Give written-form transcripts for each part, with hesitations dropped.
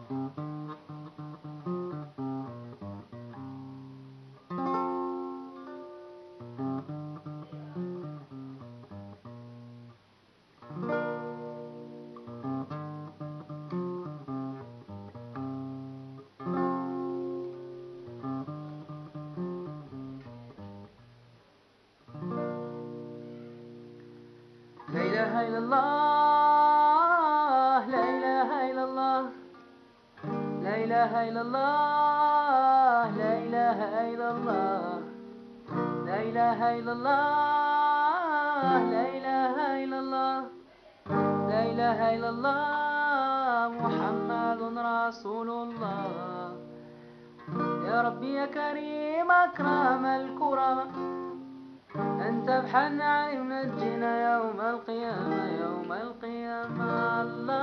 لا إله إلا الله، لا إله إلا الله، لا إله إلا الله، لا إله إلا الله، لا إله إلا الله، لا إله إلا الله، لا إله إلا الله، محمد رسول الله. يا ربي يا كريم أكرم الكرم، أنت بحن علي منجينا يوم القيامة، يوم القيامة.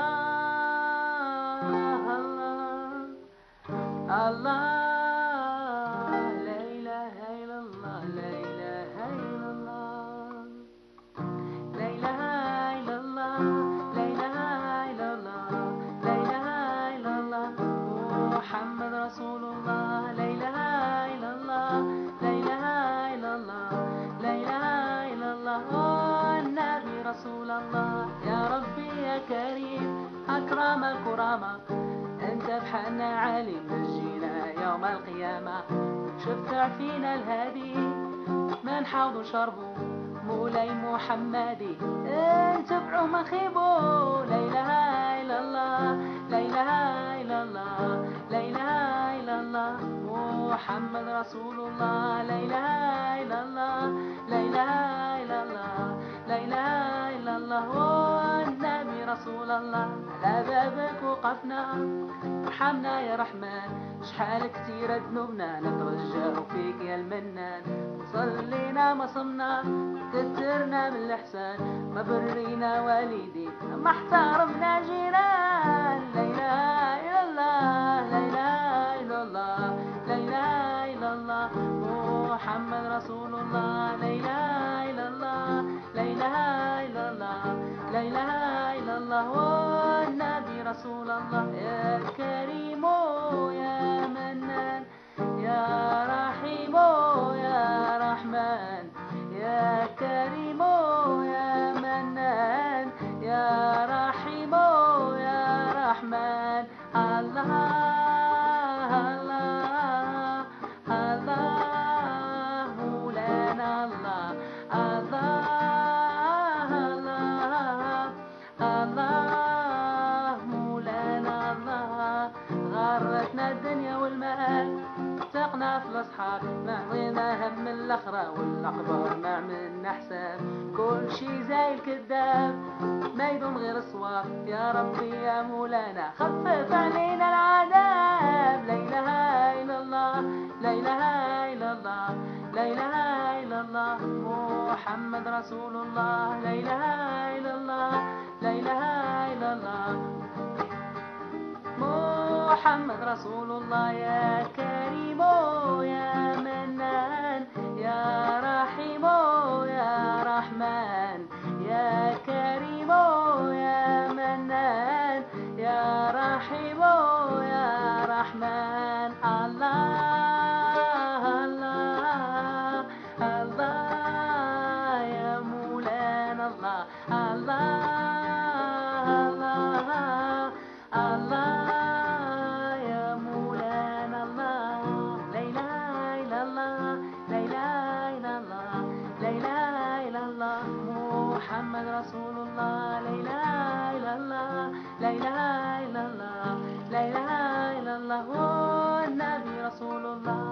الله الله الله، لا إله إلا الله، لا إله إلا الله، لا إله إلا الله، لا إله إلا الله، لا إله إلا الله، محمد رسول الله. لا إله إلا الله، لا إله إلا الله، لا إله إلا الله، النبي رسول الله. يا ربي يا كريم أكرم الكرامة، أنت بحنا علي نجينا يوم القيامة. شفع فينا الهادي من حوض شربه مولاي محمدي، انتبعوا مخيبوا. لا إله إلا الله، لا إله إلا الله، لا إله إلا الله، محمد رسول الله. لا إله إلا الله، لا إله إلا الله، لا إله إلا الله، والنبي رسول الله. على بابك وقفنا، ارحمنا يا رحمن، شحال كتير ذنوبنا نترجاو فيك يا المنان. صلينا ما صمنا كترنا من الإحسان، ما برينا والدي ما احترمنا جيران. لا إله إلا الله، لا إله إلا الله، لا إله إلا الله، محمد رسول الله. لا إله إلا الله، لا إله إلا الله، لا إله إلا الله، والنبي رسول الله. يا كريم يا منان، يا رحيم يا رحمن، يا كريم يا منان، يا رحيم يا رحمن. الله الله الله، مولانا الله، الله الله الله، مولانا الله. غرتنا الدنيا والمال، ثقنا في الأصحاب، ما عطينا هم الأخرى والأقبار ما عملنا حساب. كل شي زي الكذاب ما يدوم غير الصواب. يا ربي يا مولانا خفف علينا العذاب. لا إله إلا الله، لا إله إلا الله، لا إله إلا الله، محمد رسول الله. لا إله إلا الله، لا إله إلا الله، محمد رسول الله. يا كريم يا منان، يا رحيم يا رحمن، يا كريم يا منان، يا رحيم يا رحمن. الله الله الله، يا مولانا الله، الله الله الله، يا مولانا الله. لا إله إلا الله، لا إله إلا الله، لا إله إلا الله، محمد رسول الله. لا إله إلا الله، لا إله إلا الله، لا إله إلا الله، والنبي رسول الله.